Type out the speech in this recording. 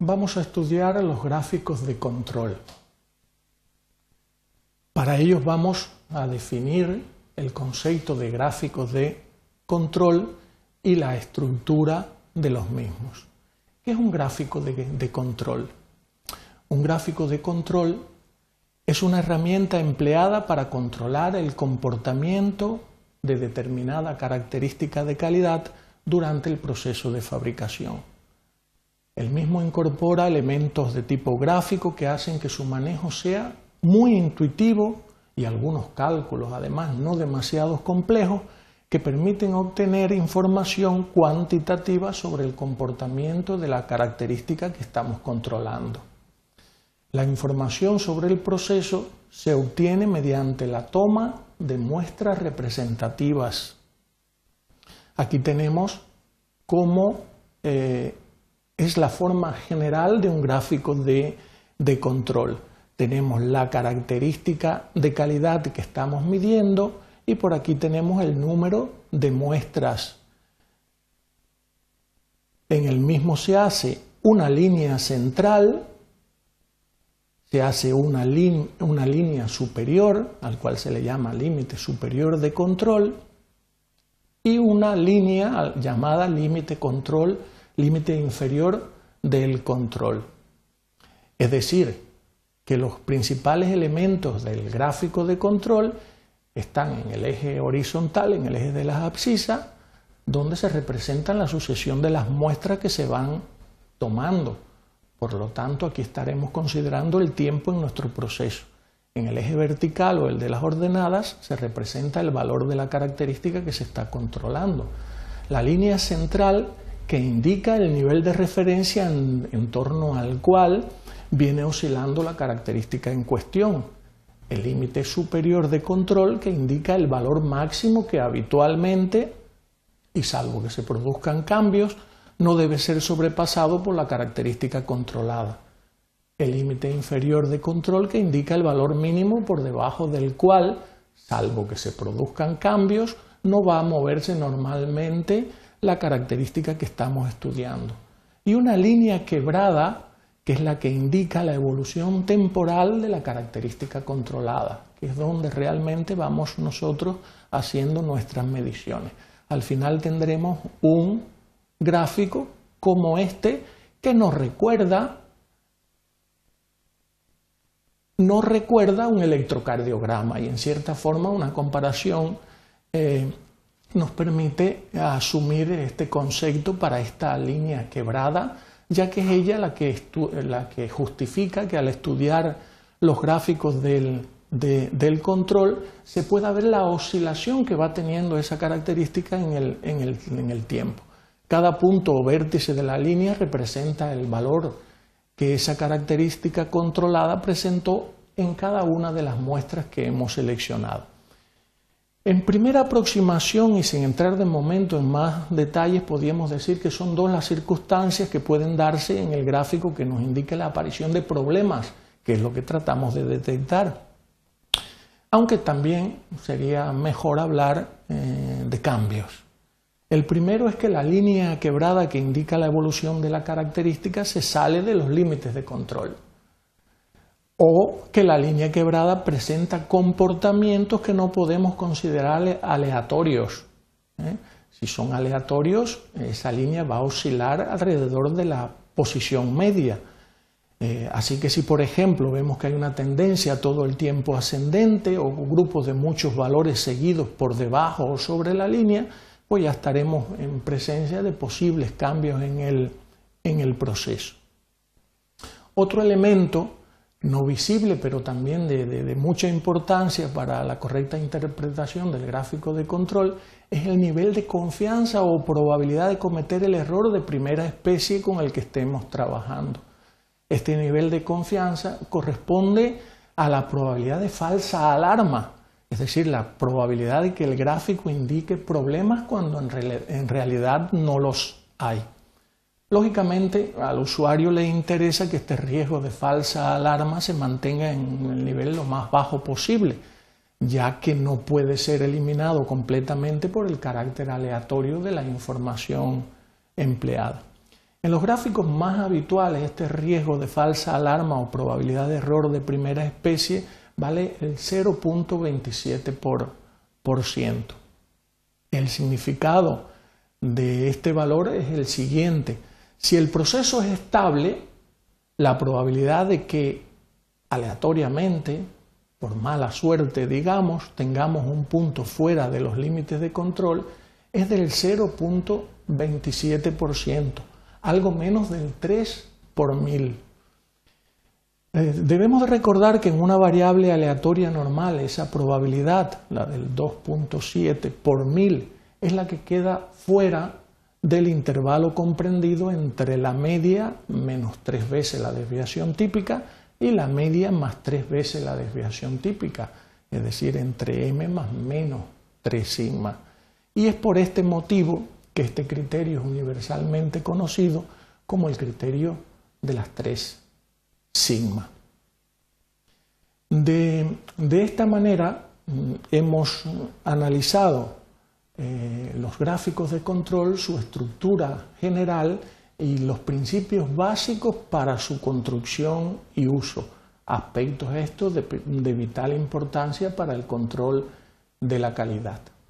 vamos a estudiar los gráficos de control. Para ello vamos a definir el concepto de gráficos de control y la estructura de los mismos. ¿Qué es un gráfico de control? Un gráfico de control es una herramienta empleada para controlar el comportamiento de determinada característica de calidad durante el proceso de fabricación. El mismo incorpora elementos de tipo gráfico que hacen que su manejo sea muy intuitivo y algunos cálculos, además no demasiado complejos, que permiten obtener información cuantitativa sobre el comportamiento de la característica que estamos controlando. La información sobre el proceso se obtiene mediante la toma de muestras representativas. Aquí tenemos cómo es la forma general de un gráfico de control. Tenemos la característica de calidad que estamos midiendo y por aquí tenemos el número de muestras. En el mismo se hace una línea central, se hace una línea superior, al cual se le llama límite superior de control, y una línea llamada límite inferior del control. Es decir, que los principales elementos del gráfico de control están en el eje horizontal, en el eje de las abscisas, donde se representan la sucesión de las muestras que se van tomando. Por lo tanto, aquí estaremos considerando el tiempo en nuestro proceso. En el eje vertical o el de las ordenadas se representa el valor de la característica que se está controlando. La línea central que indica el nivel de referencia en torno al cual viene oscilando la característica en cuestión. El límite superior de control que indica el valor máximo que habitualmente, y salvo que se produzcan cambios, no debe ser sobrepasado por la característica controlada. El límite inferior de control que indica el valor mínimo por debajo del cual, salvo que se produzcan cambios, no va a moverse normalmente la característica que estamos estudiando. Y una línea quebrada, que es la que indica la evolución temporal de la característica controlada, que es donde realmente vamos nosotros haciendo nuestras mediciones. Al final tendremos un gráfico como este que nos recuerda un electrocardiograma y en cierta forma una comparación nos permite asumir este concepto para esta línea quebrada, ya que es ella la que justifica que al estudiar los gráficos del control se pueda ver la oscilación que va teniendo esa característica en el tiempo. Cada punto o vértice de la línea representa el valor que esa característica controlada presentó en cada una de las muestras que hemos seleccionado. En primera aproximación y sin entrar de momento en más detalles, podríamos decir que son dos las circunstancias que pueden darse en el gráfico que nos indique la aparición de problemas, que es lo que tratamos de detectar. Aunque también sería mejor hablar de cambios. El primero es que la línea quebrada que indica la evolución de la característica se sale de los límites de control. O que la línea quebrada presenta comportamientos que no podemos considerar aleatorios. Si son aleatorios, esa línea va a oscilar alrededor de la posición media. Así que si por ejemplo vemos que hay una tendencia todo el tiempo ascendente o grupos de muchos valores seguidos por debajo o sobre la línea, pues ya estaremos en presencia de posibles cambios en el proceso. Otro elemento no visible, pero también de mucha importancia para la correcta interpretación del gráfico de control, es el nivel de confianza o probabilidad de cometer el error de primera especie con el que estemos trabajando. Este nivel de confianza corresponde a la probabilidad de falsa alarma, es decir, la probabilidad de que el gráfico indique problemas cuando en realidad no los hay. Lógicamente, al usuario le interesa que este riesgo de falsa alarma se mantenga en el nivel lo más bajo posible, ya que no puede ser eliminado completamente por el carácter aleatorio de la información empleada. En los gráficos más habituales, este riesgo de falsa alarma o probabilidad de error de primera especie vale el 0.27%. El significado de este valor es el siguiente. Si el proceso es estable, la probabilidad de que aleatoriamente, por mala suerte, digamos, tengamos un punto fuera de los límites de control es del 0.27%, algo menos del 3 por 1000. Debemos de recordar que en una variable aleatoria normal, esa probabilidad, la del 2.7 por 1000, es la que queda fuera del intervalo comprendido entre la media menos 3 veces la desviación típica y la media más 3 veces la desviación típica, es decir, entre m más menos 3 sigma. Y es por este motivo que este criterio es universalmente conocido como el criterio de las 3 sigma. De esta manera hemos analizado los gráficos de control, su estructura general y los principios básicos para su construcción y uso, aspectos estos de vital importancia para el control de la calidad.